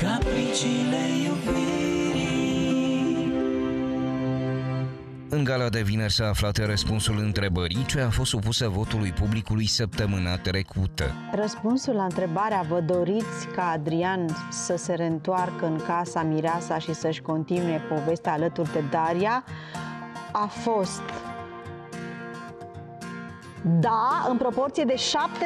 capriciile iubirii. În gala de vineri s-a aflat răspunsul întrebării ce a fost supusă votului publicului săptămâna trecută. Răspunsul la întrebarea "vă doriți ca Adrian să se reîntoarcă în casa Mireasa și să-și continue povestea alături de Daria" a fost da, în proporție de 70,46%.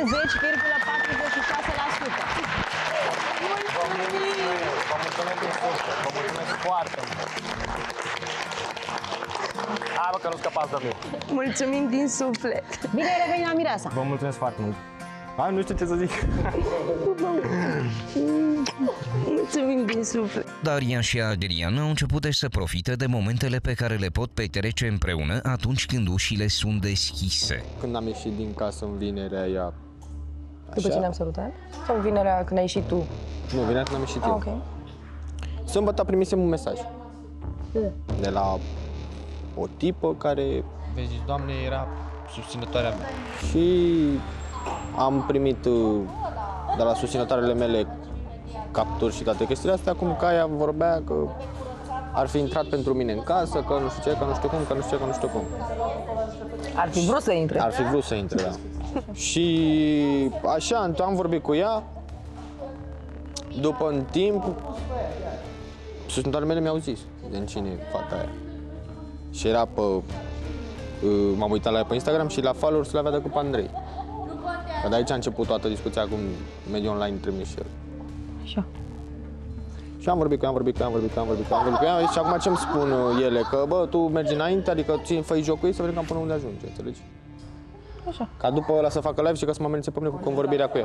Vă mulțumesc din suflet, vă mulțumesc foarte mult. Hai, bă, că nu scăpați de mine. Mulțumim din suflet. Bine ai revenit la Mireasa. Vă mulțumesc foarte mult. Hai, nu știu ce să zic. Mulțumim din suflet. Daria și Adrian au început să profite de momentele pe care le pot petrece împreună atunci când ușile sunt deschise. Când am ieșit din casă în vinerea aia... După ce ne-am sărutat? Sau vinerea când ai ieșit tu? Nu, vinerea când am ieșit eu. Ok. Sâmbătă primisem un mesaj. De la o tipă care... Vezi, Doamne, era susținătoarea mea. Și am primit de la susținătoarele mele capturi și toate chestiile astea, cum că aia vorbea că ar fi intrat pentru mine în casă, că nu știu ce, că nu știu cum, că nu știu ce, că nu știu cum. Ar fi vrut să intre. Ar fi vrut să intre, da. Și așa, am vorbit cu ea. După un timp, susținătoarele mele mi-au zis din cine e fata aia. Și era pe... M-am uitat la ea pe Instagram și la followers le avea decât pe Andrei. Că de aici a început toată discuția cu mediul online între mine și el. Așa. Și am vorbit cu ea, și acum ce-mi spun ele? Că, bă, tu mergi înainte, adică fă-i jocul ei să vedem cam până unde ajunge, înțelegi? Așa. Ca după ăla să facă live și ca să mă amenințe pe mine cu convorbirea cu ea.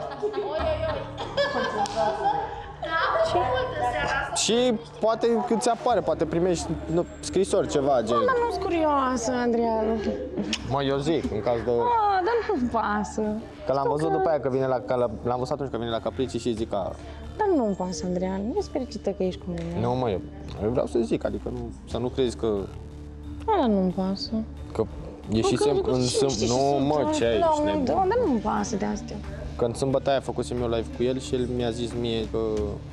Și poate cât ți apare, poate primești scrisori, ceva, gen... Dar nu-s curioasă, Adrian. Mă, eu zic, în caz de... Dar nu-mi pasă. Că l-am văzut după aia, că vine l-am văzut atunci că vine la Capricii și zic că... Dar nu-mi pasă, Adrian. Nu ești fericită că ești cu mine. Nu, mă, eu vreau să zic, adică nu, să nu crezi că... Dar nu-mi pasă. Că ieșisem în sâmbătă... Nu, mă, ce ai, ești nebun. Dar nu-mi pasă de astea. Că în sâmbătă aia făcusem eu live cu el și el mi-a zis mie că...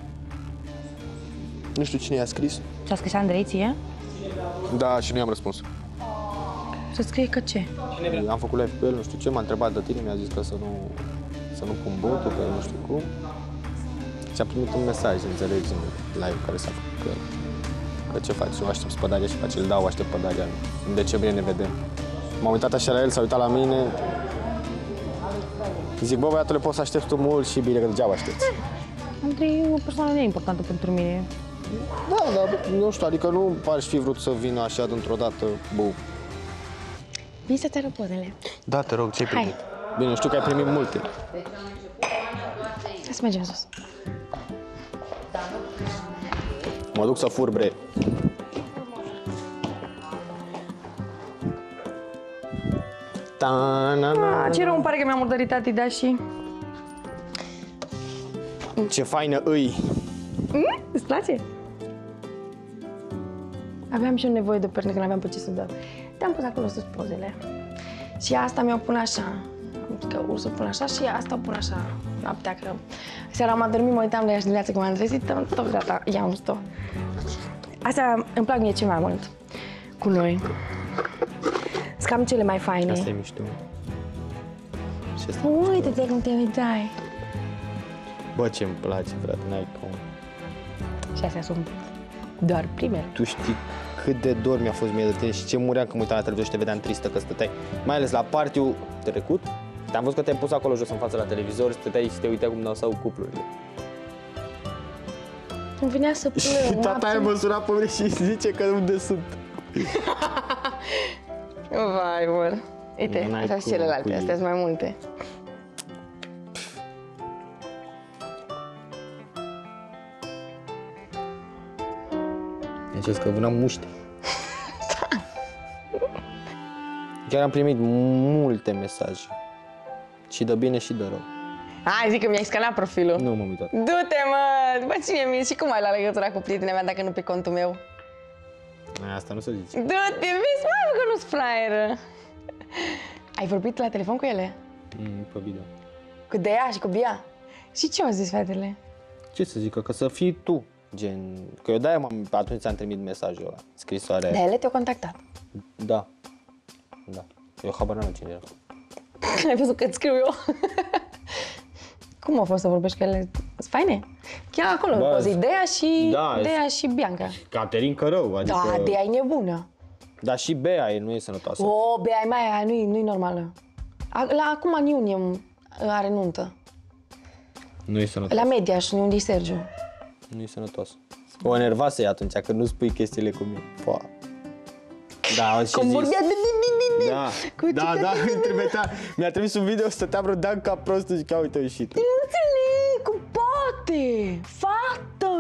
Nu știu cine i-a scris. Ți-a scris Andrei ție? Da, și nu i-am răspuns. Să scrie că ce? Am făcut live cu el, nu știu ce, m-a întrebat de tine, mi-a zis că să nu pun botul, că nu știu cum. Și am primit un mesaj, înțelegi, în live care s-a făcut cu el. Că ce faci? Eu aștept spădarea și face el, da, o aștept spădarea. În decembrie ne vedem. M-am uitat așa la el, s-a uitat la mine. Zic, bă, băiatule, poți să aștepți tu mult și bine, că degeaba aștepți. Andrei e o persoană neimportantă pentru mine. Da, dar nu știu, adică nu aș fi vrut să vină așa dintr-o dată, bu. Vii să te răpodele. Da, te rog, ce-ai primit? Bine, știu că ai primit multe. Hai să mergem sus. Mă duc să fur, bre. Ce rău îmi pare că mi-am murdărit tati, da, și... Ce faină îi! Îți place? Aveam și eu nevoie de perne, că n-aveam pe ce să dau. Te-am pus acolo sus pozele. Și asta mi-o pun așa. Că ursul o pun așa și asta o pun așa. Noaptea, că seara m-am dormit, mă uitam la ea și dimineața când m-am trezit, tot gata, i-am dus-o. Astea îmi plac mie cel mai mult cu noi. Sunt cam cele mai faine. Asta e mișto. Uite-te cum te uitai. Bă, ce-mi place, frate, n-ai cum. Și astea sunt doar primele. Tu știi cât de dor mi-a fost mie de tine și ce muream când mă uitam la televizor și te vedeam tristă că stăteai. Mai ales la party-ul trecut. Te-am văzut că te-ai pus acolo jos în față la televizor, stăteai și te uitai cum dansau cuplurile. Îmi venea să plâng. Și tata aia mă suna pe mine și zice că unde sunt. Vai, mă. Uite, astea sunt celelalte, astea sunt mai multe. Deci că vânam muște. Chiar am primit multe mesaje. Și de bine și de rău. Hai, zic că mi-ai scanat profilul. Nu m-am uitat. Du-te, mă! După cine mi și cum ai la legătura cu prietena mea dacă nu pe contul meu? Asta nu se zice. Du-te, vezi, mă, că nu-s fraieră. Ai vorbit la telefon cu ele? Pe video. Cu Dea și cu Bia? Și ce au zis fetele? Ce să zică, că să fii tu. Gen, că eu de-aia atunci ți-am trimis mesajul ăla, scrisoarea. De ele te-au contactat. Da. Da. Eu habar n-am cine era. Ai văzut că îți scriu eu? Cum a fost să vorbești cu ele? Sunt faine? Chiar acolo, Bă, poți Dea și Bianca. Caterin Cărău, adică... Da, Dea e nebună. Dar și Bea nu e sănătoasă. O, Bea e mai aia, nu-i normală. Acum în iunie are nuntă. Nu e sănătoasă. La Mediaș, unde e Sergiu. Nu e sănătoasă. O enervase atunci, că nu spui chestiile cu mine. Poa. Da, și Cum zis. vorbea Da, mi-a trimis un video, stăteam rădeam ca prostul, zic, uite, a ieșit. Nu înțeleg, cum poate? Fată!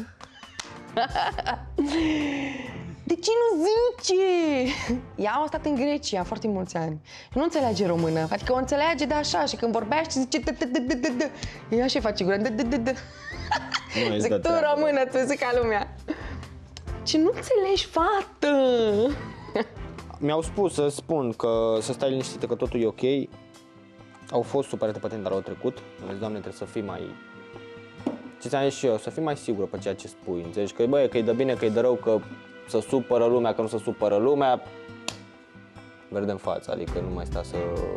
De ce nu zice? Ea a stat în Grecia foarte mulți ani. Nu înțelege română, adică o înțelege de așa și când vorbește zice ea și face gura zic, tu română, tu zic ca lumea. Ce nu înțelegi, fată? Mi-au spus să spun că să stai liniștită, că totul e ok. Au fost supărate pe tine, dar au trecut. Am zis, Doamne, trebuie să fii mai... Ce ți-am zis și eu, să fii mai sigură pe ceea ce spui. Înțelegi că, băi, că e de bine, că e de rău, că să supără lumea, că nu se supără lumea. Verde în față, adică nu mai sta să...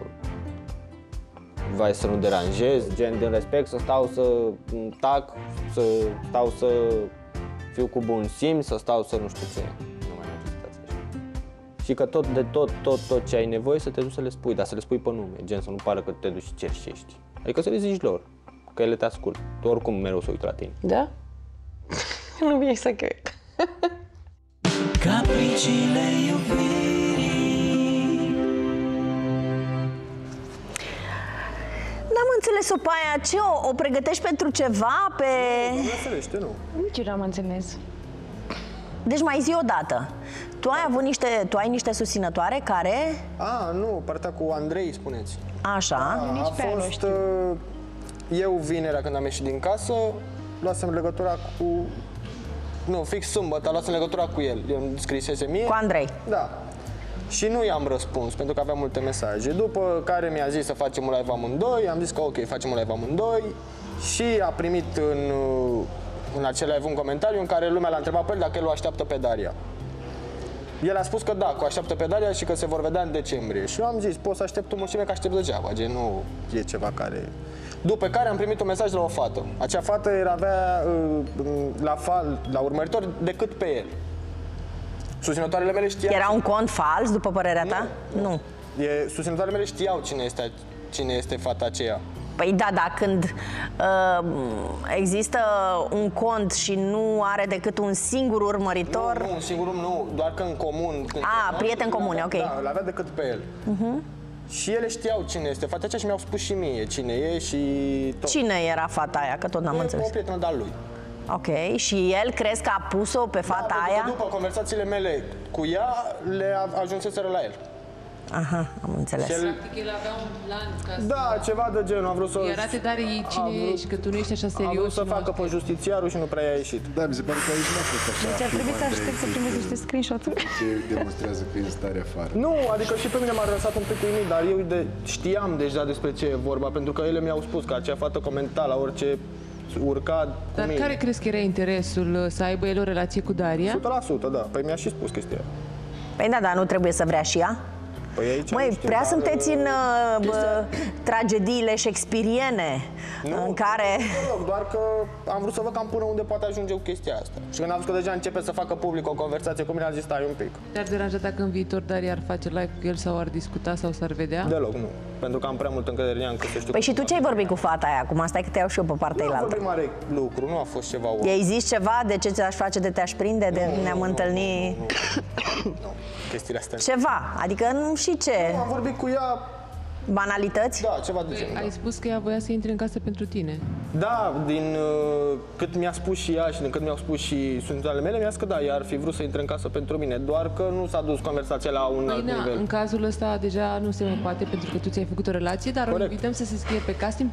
Vai să nu deranjezi, gen din respect, să stau să tac, să stau să fiu cu bun simț, să stau să nu știu ce. Nu mai merge situația așa. Și că tot ce ai nevoie să te duci să le spui, dar să le spui pe nume, gen să nu pară că te duci și cerșești. Adică să le zici lor, că ele te ascultă. Tu oricum mereu să uită la tine. Da? Nu vine să cred. Capricile iubirii. N-am înțeles-o pe aia, ce o pregătești pentru ceva pe... Nu înțelește, nu. Nici eu n-am înțeles. Deci mai zi o dată. Tu ai niște susținătoare care... Nu, partea cu Andrei, spuneți. Așa. A fost... Eu vinerea când am ieșit din casă, luasem legătura cu... Nu, fix sâmbătă, luasem legătura cu el. Eu îmi scrisese mie. Cu Andrei. Da. Și nu i-am răspuns, pentru că aveam multe mesaje. După care mi-a zis să facem un live amândoi, am zis că ok, facem un live amândoi. Și a primit în acel live un comentariu în care lumea l-a întrebat pe el dacă el o așteaptă pe Daria. El a spus că da, că o așteaptă pe Daria și că se vor vedea în decembrie. Și eu am zis, pot să aștept o mulțime, că aștept degeaba, gen nu e ceva care... După care am primit un mesaj de la o fată. Acea fată avea la urmăritori decât pe el. Susținătoarele mele știau... Era un cont fals, după părerea ta? Nu. Susținătoarele mele știau cine este fata aceea. Păi da, când există un cont și nu are decât un singur urmăritor... Nu, un singur nu, doar că în comun... Prieteni comuni, ok. Da, l-avea decât pe el. Și ele știau cine este fata aceea și mi-au spus și mie cine e și tot. Cine era fata aia, că tot n-am înțeles. O prietenă de-a lui. Ok, și el crezi că a pus-o pe fata aia? După conversațiile mele cu ea, le ajunseseră la el. Aha, am înțeles. Practic el avea un plan ca să... Da, ceva de genul, a vrut să... Îi arate Darii cine ești, că tu nu ești așa serios. A vrut să facă pe justițiarul și nu prea i-a ieșit. Da, mi se pare că aici nu a fost așa. Deci ar trebui să aștept să primezi niște screenshot-uri. Ce demonstrează că e în stare afară. Nu, adică și pe mine m-a lăsat un pic uimit, dar eu știam deja despre ce e vorba, pentru că ele mi-au spus că acea fată comenta la orice urca cu Dar mine. care crezi că era interesul să aibă el o relație cu Daria? 100%, da. Păi mi-a și spus chestia. Păi da, dar nu trebuie să vrea și ea? Păi aici nu Măi, știu, prea dar, sunteți în tragediile shakespeariene în care... Nu, doar că am vrut să văd cam până unde poate ajunge cu chestia asta. Și când am văzut că deja începe să facă public o conversație cu mine, am zis stai un pic. Te-ar deranja dacă în viitor Daria ar face live cu el sau ar discuta sau s-ar vedea? Deloc, nu. Pentru că am prea multă încredere în ea încât să știu... Păi și tu ce ai vorbit cu fata aia acum? Stai că te iau și eu pe partea Nu am elaltă. vorbit mare lucru, nu a fost ceva... I-ai zis ceva de ce ți-aș face, de te-aș prinde, de ne-am întâlnit? Nu, chestiile astea. Ceva, adică nu și ce? Am vorbit cu ea, Banalități? da, ceva de genul. Ai spus că ea voia să intre în casă pentru tine. Da, din cât mi-a spus și ea și din cât mi-au spus și susținătoarele mele, mi-a zis că da, ea ar fi vrut să intre în casă pentru mine, doar că nu s-a dus conversația la un alt Păi, nivel. în cazul ăsta deja nu se mai poate pentru că tu ți-ai făcut o relație, dar o invităm să se scrie pe casting.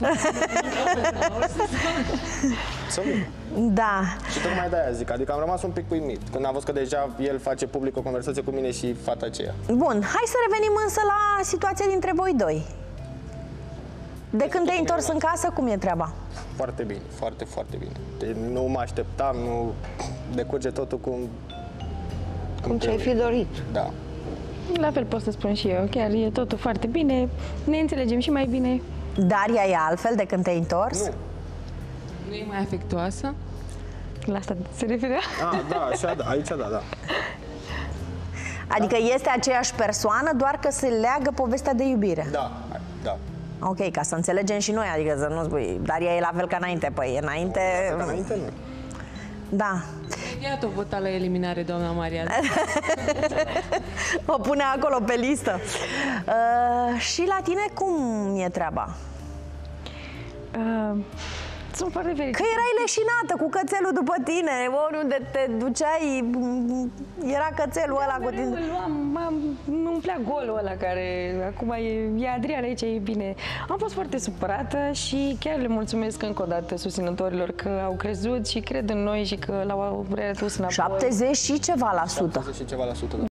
Să vină. Da. Și tocmai de-aia zic, adică am rămas un pic uimit când am văzut că deja el face public o conversație cu mine și fata aceea. Bun, hai să revenim însă la situația dintre voi doi. De când te-ai întors în casă, cum e treaba? Foarte bine, foarte, foarte bine. Deci nu mă așteptam, nu decurge totul Cum ți-ai fi dorit. Da. La fel pot să spun și eu, chiar e totul foarte bine, ne înțelegem și mai bine. Daria e altfel de când te-ai întors? Nu. Nu e mai afectuoasă? La asta se referea? Da, așa, da, aici da. Adică este aceeași persoană, doar că se leagă povestea de iubire. Da. Ok, ca să înțelegem și noi, adică să nu spui, Daria e la fel ca înainte, păi înainte... Ca înainte nu. Da. Iată o votat la eliminare, doamna Maria. O pune acolo pe listă. Și la tine cum e treaba? Sunt foarte fericită. Că erai leșinată cu cățelul după tine, oriunde te duceai, era cățelul ăla cu tine. Nu umplea golul ăla care acum e Adrian aici, e bine. Am fost foarte supărată și chiar le mulțumesc încă o dată susținătorilor că au crezut și cred în noi și că l-au redus înapoi. 70 și ceva la sută. 70 și ceva la sută, da.